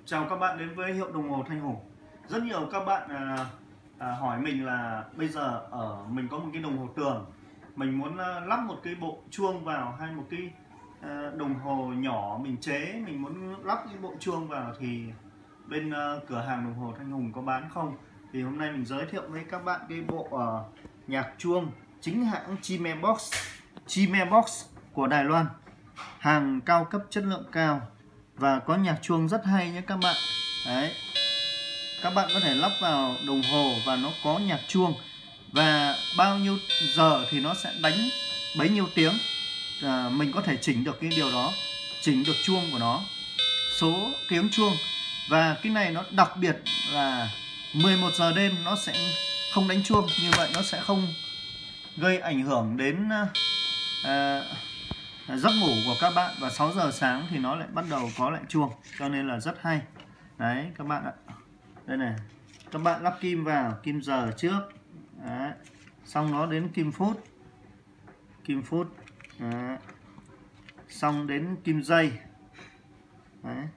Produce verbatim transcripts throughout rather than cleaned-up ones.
Chào các bạn đến với hiệu đồng hồ Thanh Hùng. Rất nhiều các bạn à, à, hỏi mình là bây giờ ở mình có một cái đồng hồ tường, mình muốn à, lắp một cái bộ chuông vào, hay một cái à, đồng hồ nhỏ mình chế, mình muốn lắp cái bộ chuông vào thì bên à, cửa hàng đồng hồ Thanh Hùng có bán không? Thì hôm nay mình giới thiệu với các bạn cái bộ à, nhạc chuông chính hãng Chime Box, Chime Box của Đài Loan, hàng cao cấp chất lượng cao và có nhạc chuông rất hay nhé các bạn. Đấy, các bạn có thể lắp vào đồng hồ và nó có nhạc chuông, và bao nhiêu giờ thì nó sẽ đánh bấy nhiêu tiếng. à, mình có thể chỉnh được cái điều đó, chỉnh được chuông của nó, số tiếng chuông. Và cái này nó đặc biệt là mười một giờ đêm nó sẽ không đánh chuông, như vậy nó sẽ không gây ảnh hưởng đến à, giấc ngủ của các bạn, và sáu giờ sáng thì nó lại bắt đầu có lại chuông, cho nên là rất hay. Đấy các bạn ạ, đây này, các bạn lắp kim vào, kim giờ trước. Đấy, xong nó đến kim phút, kim phút. Đấy, xong đến kim giây. Đấy,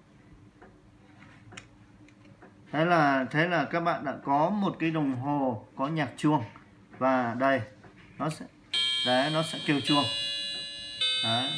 thế là thế là các bạn đã có một cái đồng hồ có nhạc chuông, và đây nó sẽ đấy nó sẽ kêu chuông. Đấy,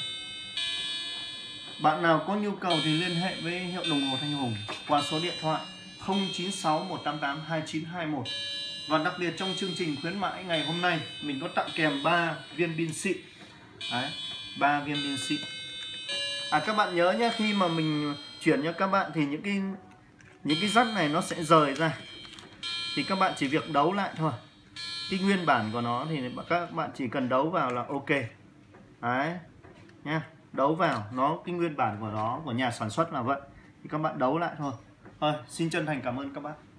bạn nào có nhu cầu thì liên hệ với hiệu đồng hồ Thanh Hùng qua số điện thoại không chín sáu một tám tám hai chín hai một. Và đặc biệt trong chương trình khuyến mãi ngày hôm nay, mình có tặng kèm ba viên pin xịn. Đấy, ba viên pin xịn. À các bạn nhớ nhé, khi mà mình chuyển cho các bạn thì những cái những cái dắt này nó sẽ rời ra, thì các bạn chỉ việc đấu lại thôi. Cái nguyên bản của nó thì các bạn chỉ cần đấu vào là ok. Đấy nha, đấu vào nó, cái nguyên bản của nó của nhà sản xuất là vậy, thì các bạn đấu lại thôi. Thôi, xin chân thành cảm ơn các bạn.